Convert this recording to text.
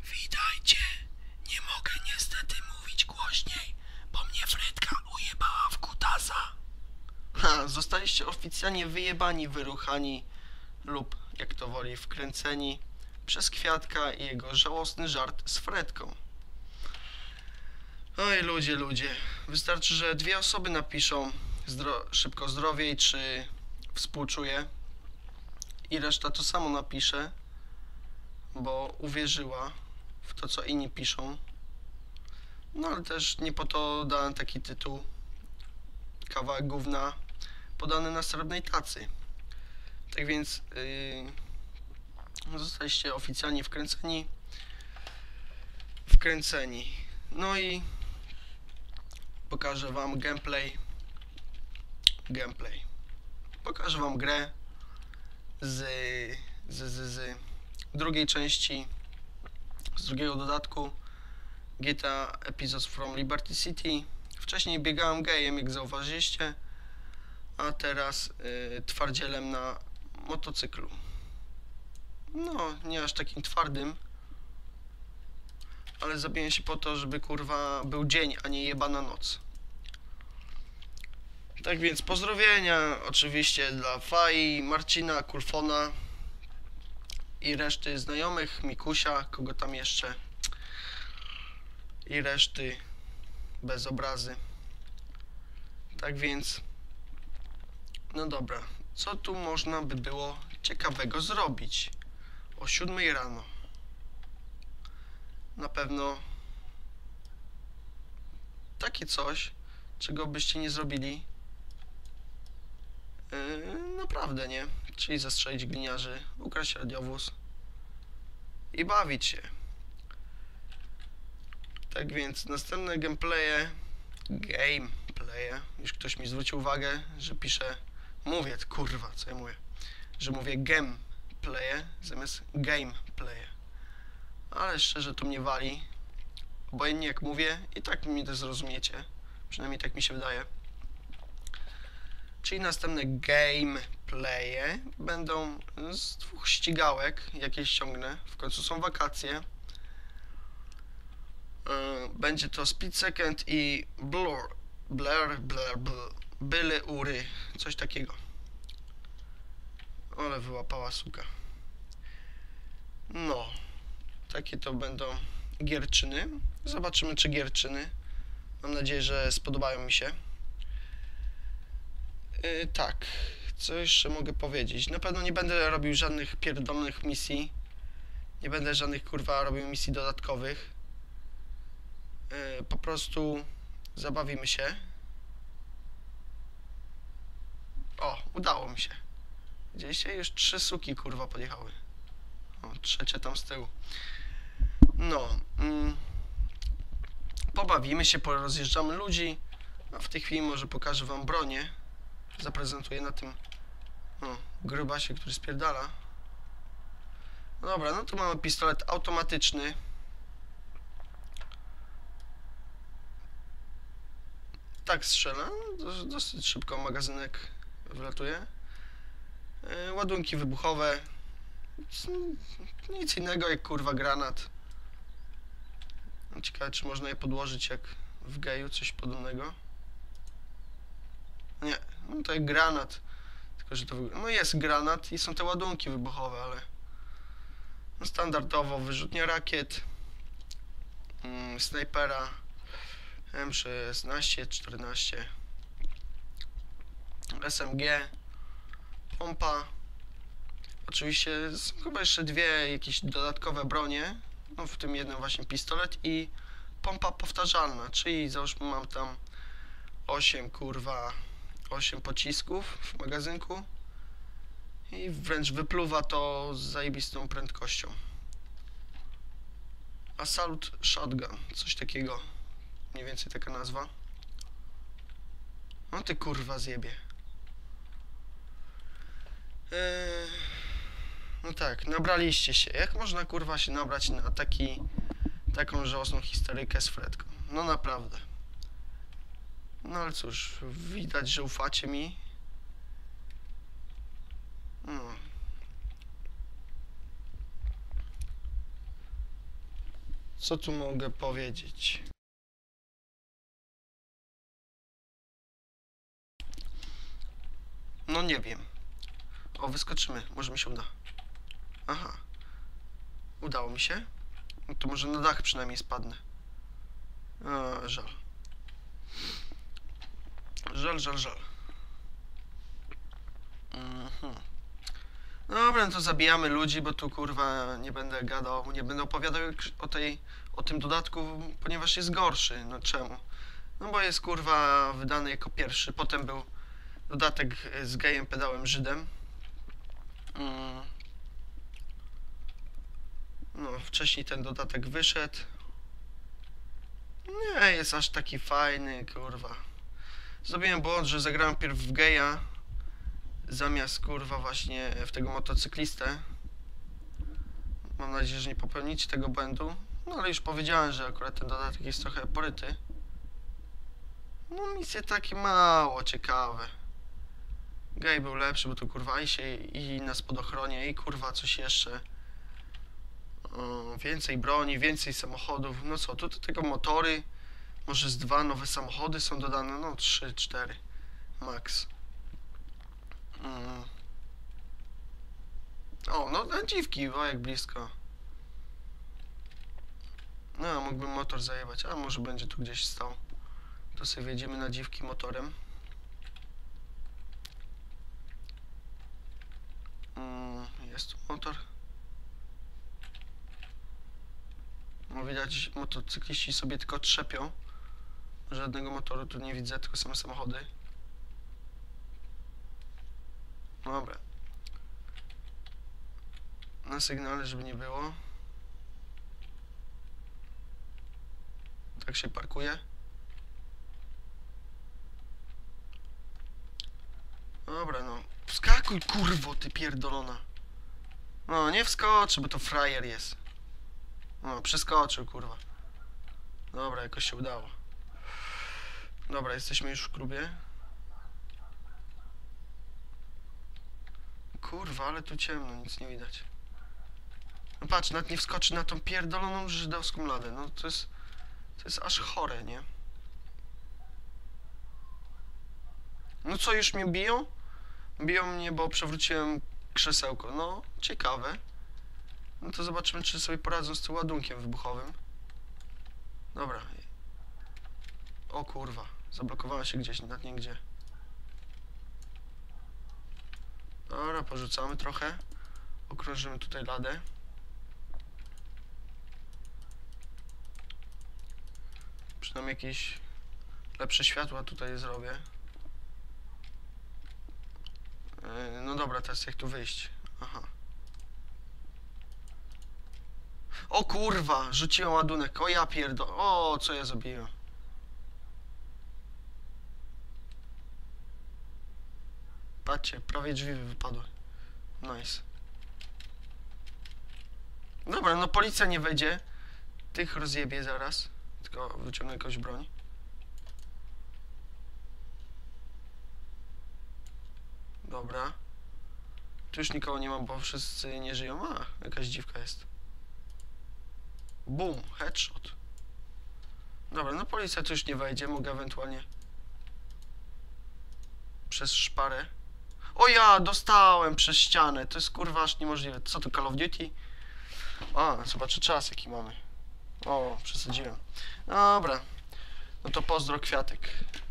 Witajcie. Nie mogę niestety mówić głośniej, bo mnie Frytka ujebała w kutasa. Ha, zostaliście oficjalnie wyjebani, wyruchani lub, jak to woli, wkręceni przez Kwiatka i jego żałosny żart z Fredką. Oj, ludzie. Wystarczy, że 2 osoby napiszą szybko zdrowiej czy współczuję i reszta to samo napisze, bo uwierzyła w to, co inni piszą. No ale też nie po to dałem taki tytuł, kawałek gówna podany na srebrnej tacy. Tak więc zostaliście oficjalnie wkręceni. No i pokażę wam gameplay. Pokażę wam grę z drugiej części, z drugiego dodatku GTA Episodes from Liberty City. Wcześniej biegałem gejem, jak zauważyliście, a teraz twardzielem na motocyklu. No, nie aż takim twardym, ale zabiłem się po to, żeby kurwa był dzień, a nie jebana noc. Tak więc pozdrowienia oczywiście dla Fai, Marcina, Kulfona i reszty znajomych, Mikusia, kogo tam jeszcze i reszty bez obrazy. Tak więc, no dobra, co tu można by było ciekawego zrobić o 7 rano? Na pewno takie coś, czego byście nie zrobili naprawdę, nie? Czyli zastrzelić gliniarzy, ukraść radiowóz i bawić się. Tak więc następne gameplaye, już ktoś mi zwrócił uwagę, że piszę, mówię, kurwa, co ja mówię, że mówię gameplaye zamiast gameplaye. Ale szczerze to mnie wali, obojętnie jak mówię, i tak mi to zrozumiecie, przynajmniej tak mi się wydaje. Czyli następne gameplaye będą z 2 ścigałek, jakieś ściągnę, w końcu są wakacje. Będzie to Split Second i Byle Ury, coś takiego. Ale wyłapała suka. No, takie to będą gierczyny. Zobaczymy, czy gierczyny. Mam nadzieję, że spodobają mi się. Tak, co jeszcze mogę powiedzieć? Na pewno nie będę robił żadnych pierdolonych misji. Nie będę żadnych kurwa robił misji dodatkowych. Po prostu zabawimy się. O, udało mi się. Widzieliście? Już 3 suki kurwa podjechały. O, trzecia tam z tyłu. No. Pobawimy się, porozjeżdżamy ludzi. A w tej chwili może pokażę wam bronię. Zaprezentuję na tym grubasie, który spierdala. No dobra, no tu mamy pistolet automatyczny. Tak strzela, dosyć szybko magazynek wylatuje. Ładunki wybuchowe. Nic innego jak kurwa granat. Ciekawe, czy można je podłożyć jak w geju, coś podobnego. Nie, no to jak granat. Tylko, że to no jest granat i są te ładunki wybuchowe, ale no standardowo wyrzutnia rakiet, snajpera, M16, 14, SMG, pompa. Oczywiście są chyba jeszcze 2 jakieś dodatkowe bronie, no w tym jednym właśnie pistolet i pompa powtarzalna, czyli załóżmy mam tam 8 pocisków w magazynku i wręcz wypluwa to z zajebistą prędkością. Assault Shotgun, coś takiego, mniej więcej taka nazwa. No ty kurwa zjebie. No tak, nabraliście się. Jak można kurwa się nabrać na taką żałosną historyjkę z Fredką? No naprawdę. No ale cóż, widać, że ufacie mi. No. Co tu mogę powiedzieć? No nie wiem. O, wyskoczymy. Może mi się uda. Aha. Udało mi się? No to może na dach przynajmniej spadnę. A, żal. Żal. Dobra, no to zabijamy ludzi, bo tu kurwa nie będę gadał, nie będę opowiadał o tym dodatku, ponieważ jest gorszy. No czemu? No bo jest kurwa wydany jako pierwszy, potem był dodatek z gejem, pedałem, Żydem. No, wcześniej ten dodatek wyszedł. Nie jest aż taki fajny, kurwa. Zrobiłem błąd, że zagrałem pierw w geja zamiast kurwa właśnie w tego motocyklistę. Mam nadzieję, że nie popełnicie tego błędu. No ale już powiedziałem, że akurat ten dodatek jest trochę poryty. No misje takie mało ciekawe. Gej był lepszy, bo tu kurwa i na spadochronie i kurwa coś jeszcze. Więcej broni, więcej samochodów. No co, tu do tego motory. Może z 2 nowe samochody są dodane. No 3, 4 max. O, no na dziwki, o jak blisko. No, mógłbym motor zajebać, a może będzie tu gdzieś stał. To sobie wjedziemy na dziwki motorem. Jest tu motor. No widać, motocykliści sobie tylko trzepią. Żadnego motoru tu nie widzę, tylko same samochody. Dobra. Na sygnale, żeby nie było. Tak się parkuje. Dobra, no. Wskakuj, kurwo, ty pierdolona. No, nie wskoczy, bo to frajer jest. No, przeskoczył, kurwa. Dobra, jakoś się udało. Dobra, jesteśmy już w klubie. Kurwa, ale tu ciemno, nic nie widać. No patrz, nawet nie wskoczy na tą pierdoloną żydowską ladę. No to jest aż chore, nie? No co, już mnie biją? Biją mnie, bo przewróciłem krzesełko. No, ciekawe. No to zobaczymy, czy sobie poradzą z tym ładunkiem wybuchowym. Dobra. O kurwa, zablokowałem się gdzieś, nawet nie gdzie. Dobra, porzucamy trochę. Okrążymy tutaj ladę. Przynajmniej jakieś lepsze światła tutaj zrobię. No dobra, teraz jak tu wyjść? Aha. O kurwa, rzuciłem ładunek. O ja pierdolę. O, co ja zrobiłem? Patrzcie, prawie drzwi wypadły. Nice. Dobra, no policja nie wejdzie. Tych rozjebie zaraz. Tylko wyciągnę jakąś broń. Dobra. Tu już nikogo nie ma, bo wszyscy nie żyją. A, jakaś dziwka jest. Boom, headshot. Dobra, no policja tu już nie wejdzie. Mogę ewentualnie przez szparę. O ja, dostałem przez ścianę. To jest kurwa aż niemożliwe. Co to, Call of Duty? A, zobaczę czas jaki mamy. O, przesadziłem. Dobra. No to pozdro, Kwiatek.